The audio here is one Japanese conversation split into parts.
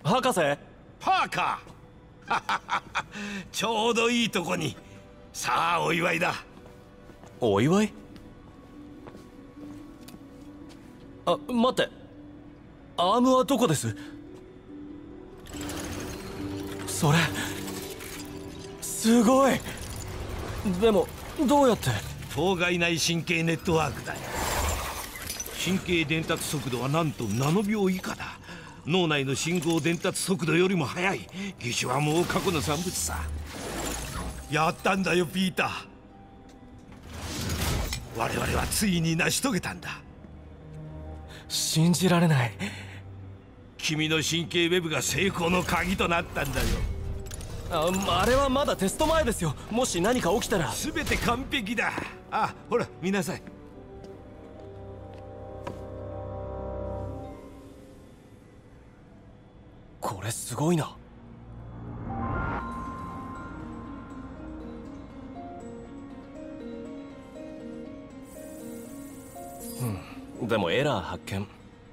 博士。 パーカーちょうどいいとこに。さあお祝いだ。 お祝い？あ、待って、アームはどこです？それすごい。でもどうやって？ 頭蓋内神経ネットワークだよ。神経伝達速度はなんとナノ秒以下だ。脳内の信号伝達速度よりも速い。義手はもう過去の産物さ。やったんだよピーター。我々はついに成し遂げたんだ。 信じられない。 君の神経ウェブが成功の鍵となったんだよ。 あれはまだテスト前ですよ。もし何か起きたら。 全て完璧だ。あ、ほら見なさい。 これすごいな。でもエラー発見。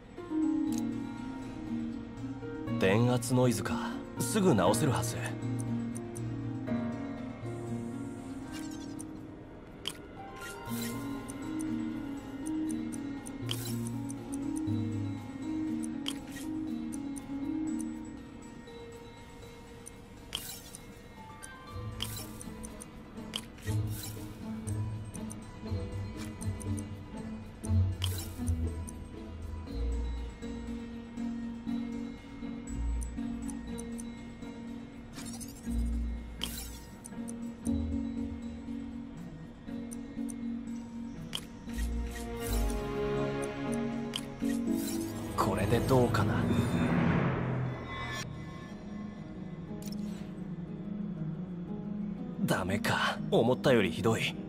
電圧ノイズか。すぐ直せるはず。これでどうかな。ダメか。思ったよりひどい。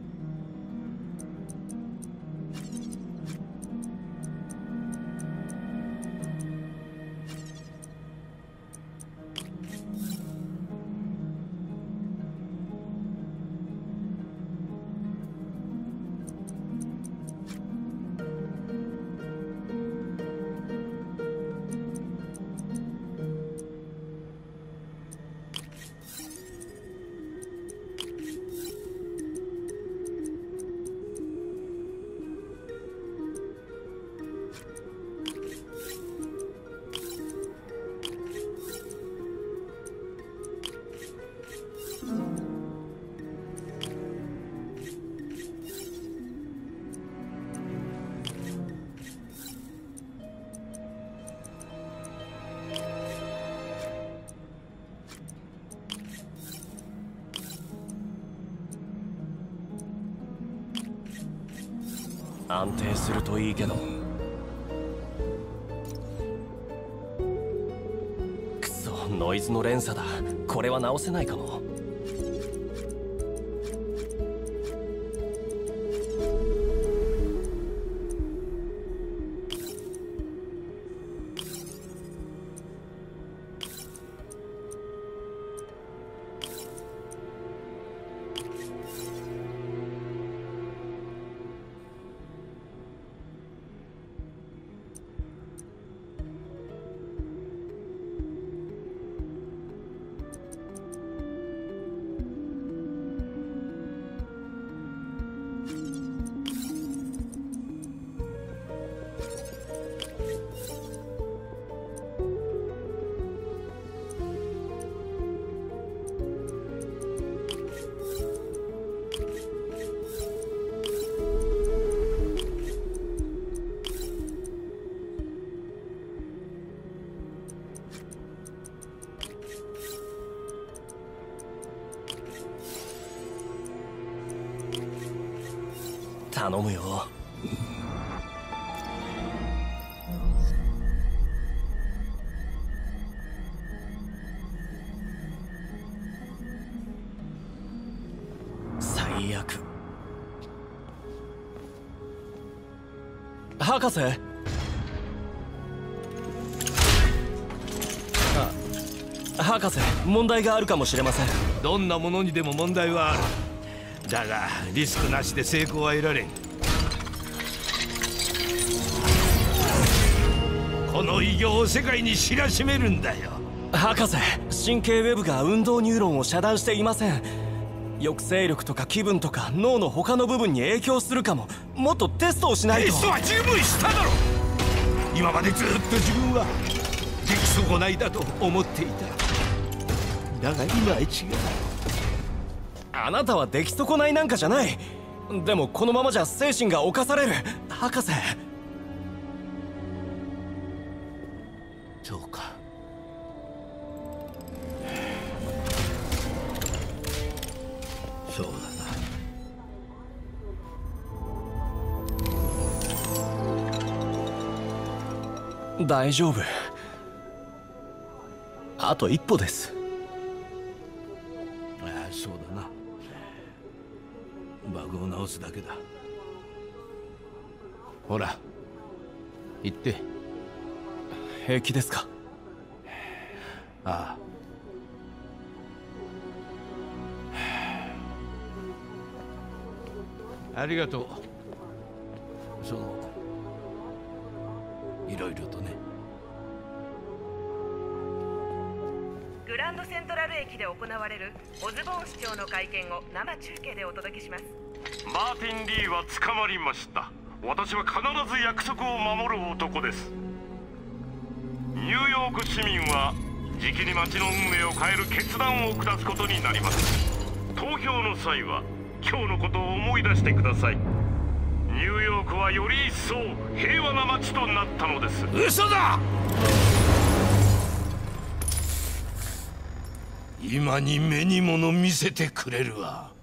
安定するといいけど。くそ、ノイズの連鎖だ。これは直せないかも。頼むよ。最悪。博士。博士、問題があるかもしれません。 どんなものにでも問題はある。だがリスクなしで成功は得られん。ここの偉業を世界に知らしめるんだよ。 博士、神経ウェブが運動ニューロンを遮断していません。抑制力とか気分とか脳の他の部分に影響するかも。もっとテストをしないと。 テストは十分しただろ。今までずっと自分は出来損ないだと思っていた。だが今は違う。 あなたは出来損ないなんかじゃない。でもこのままじゃ精神が侵される。博士。 そうか。そうだな。 大丈夫。あと一歩です。 ああ、そうだな。バグを直すだけだ。ほら行って。 平気ですか？ ああ、ありがとう。いろいろとね。 グランドセントラル駅で行われるオズボーン市長の会見を生中継でお届けします。 マーティン・リーは捕まりました。私は必ず約束を守る男です。ニューヨーク市民はじきに街の運命を変える決断を下すことになります。投票の際は今日のことを思い出してください。ニューヨークはより一層平和な街となったのです。 嘘だ。今に目に物見せてくれるわ。